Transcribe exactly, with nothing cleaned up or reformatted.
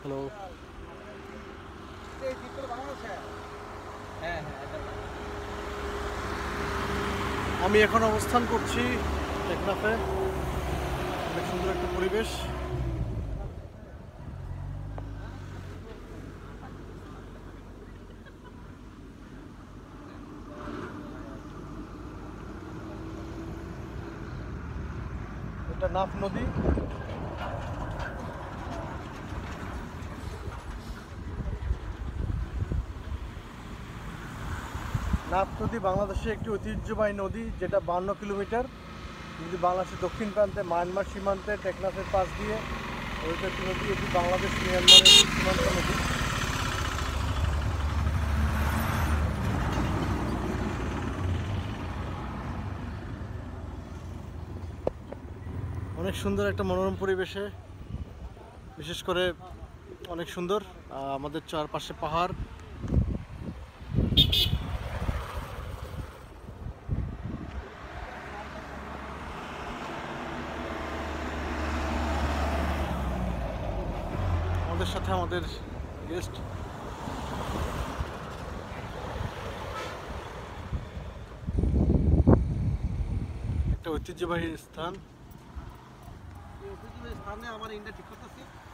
Hello. আমি এখন অবস্থান করছি টেকনাফে। অনেক সুন্দর একটা পরিবেশ। এটা নাফ নদী। নাফ নদী বাংলাদেশের একটি ঐতিহ্যবাহী নদী, যেটা বান্ন কিলোমিটার যদি বাংলাদেশের দক্ষিণ প্রান্তে মায়ানমার সীমান্তে টেকনাফের পাশ দিয়ে ওইটা একটি নদী। এটি বাংলাদেশ মিয়ানমারের সীমান্ত নদী। অনেক সুন্দর একটা মনোরম পরিবেশে, বিশেষ করে অনেক সুন্দর আমাদের চারপাশে পাহাড়। আমাদের সাথে আমাদের গেস্ট। একটা ঐতিহ্যবাহী স্থান। এই ঐতিহ্যবাহী স্থানে আমার ইন্ডিয়া ঠিক করতেছি।